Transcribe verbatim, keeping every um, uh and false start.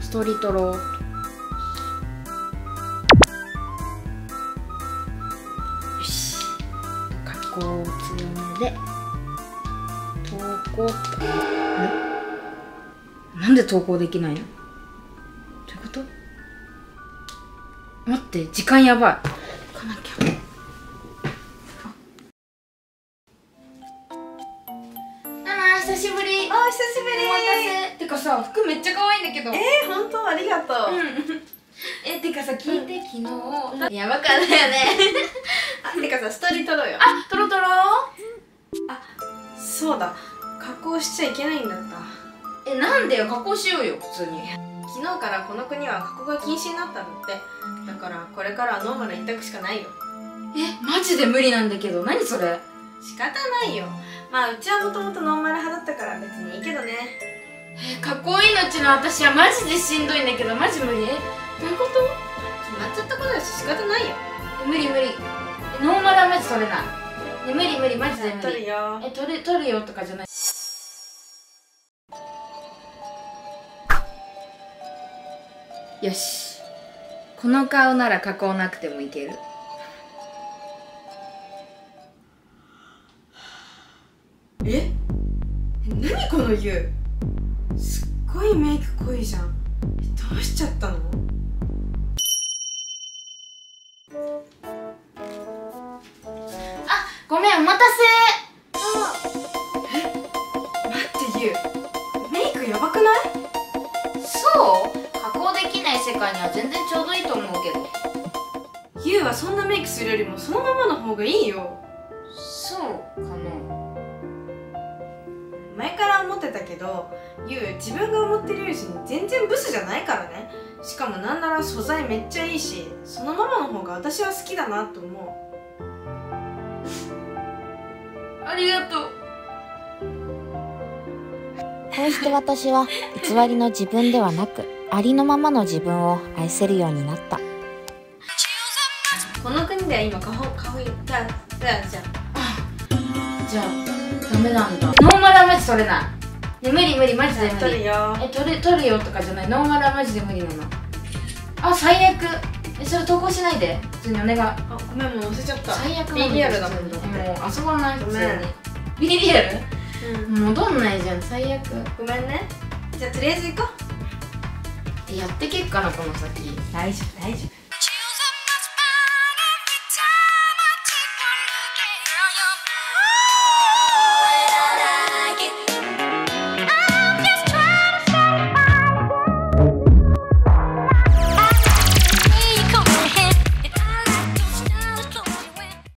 ストリートローよし、加工強めで投稿と。あれ、なんで投稿できないの？どういうこと？待って、時間やばい。行かなきゃ。久しぶり。 あ、久しぶり。 お待たせ。てかさ、服めっちゃ可愛いんだけど。 えー、本当ありがとう。うん。 え、てかさ、聞いて、昨日やばかったよね。 あ、てかさ、ストーリー撮ろうよ。 あ、トロトロ。 あ、そうだ。加工しちゃいけないんだった。 え、なんでよ、加工しようよ、普通に。 昨日からこの国は加工が禁止になったんだって。だからこれからはノーマル一択しかないよ。 え、マジで無理なんだけど、何それ。 仕方ないよ。まあうちはもともとノーマル派だったから別にいいけどね。 え、加工命の私はマジでしんどいんだけど、マジ無理。え、どういうこと？ 決まっちゃったことだし仕方ないよ。 え、無理無理。え、ノーマルはマジ取れない。え、無理無理、マジで無理。 取るよ。 え、取る、取るよとかじゃない。よし、この顔なら加工なくてもいける。 え？何この湯。すっごいメイク濃いじゃん。どうしちゃったの？ あ、ごめん、お待たせ。 え、待ってユウ、メイクやばくない？ そう？加工できない世界には全然ちょうどいいと思うけど。 ユウはそんなメイクするよりもそのままの方がいいよ。 そうかな。 前から思ってたけど、ユウ自分が思ってるより全然ブスじゃないからね。しかもなんなら素材めっちゃいいし、そのままの方が私は好きだなと思う。ありがとう。 こうして私は偽りの自分ではなく、ありのままの自分を愛せるようになった。 この国では今顔顔いだだじゃん。 じゃあダメなんだ。ノーマルはマジ取れない。ね、無理無理、マジで無理。 取るよ。 え、取る、取るよとかじゃない。ノーマルはマジで無理なの。あ、最悪。え、それ投稿しないで、普通にお願い。あ、 ごめん、もう載せちゃった。 最悪。 ビリアルだもんだって。 もう遊ばない。 ごめん。 ビリアル？ うん、 戻んないじゃん、最悪。 ごめんね。じゃあとりあえず行こう。 やってけっかな、この先。 大丈夫大丈夫。